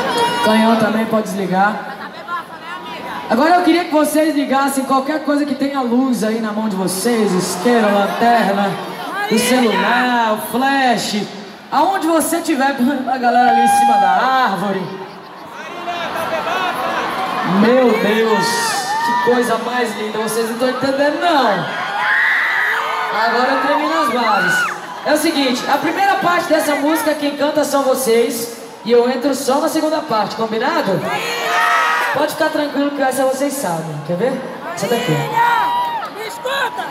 Canhão também pode desligar. Agora eu queria que vocês ligassem qualquer coisa que tenha luz aí na mão de vocês, isqueiro, lanterna, o celular, o flash, aonde você estiver, a galera ali em cima da árvore. Meu Deus, que coisa mais linda, vocês não estão entendendo não. Agora eu tremi nas bases. É o seguinte, a primeira parte dessa música quem canta são vocês e eu entro só na segunda parte, combinado? Pode ficar tranquilo que essa vocês sabem. Quer ver? Essa daqui. Me escuta!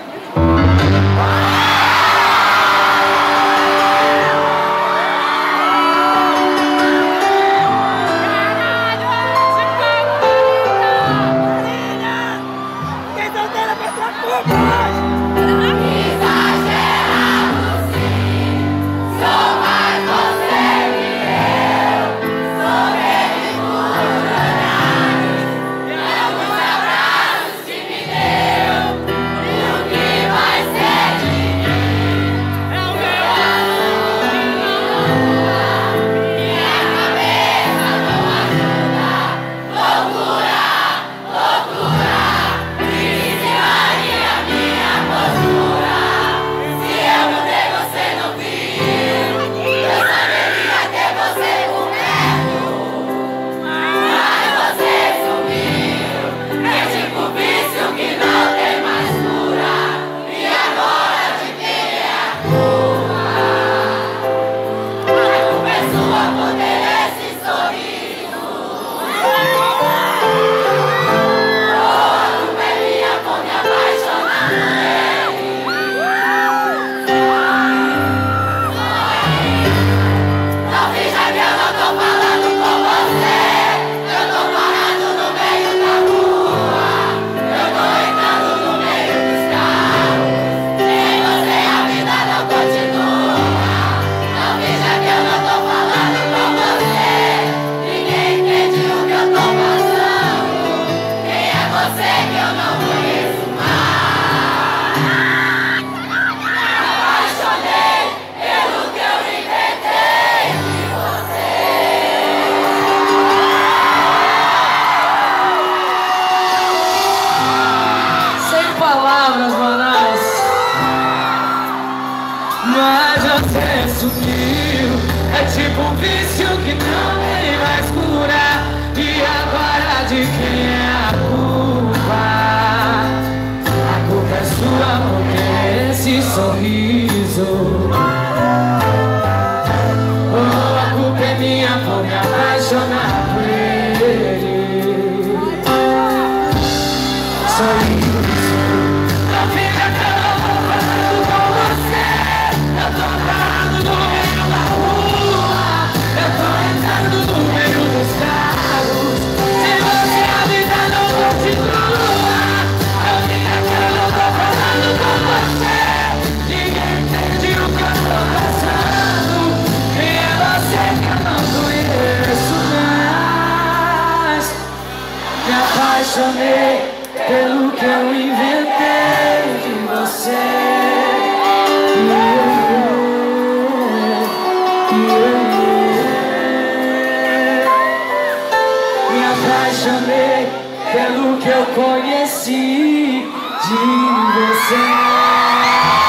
Quem tá dando pra tua Mas você sumiu. É tipo um vício que não tem mais cura. E agora de quem é a culpa? A culpa é sua porque esse sorriso. Oh, a culpa é minha por me apaixonar por ele. Só isso. Me apaixonei pelo que eu inventei de você. Me apaixonei pelo que eu conheci de você.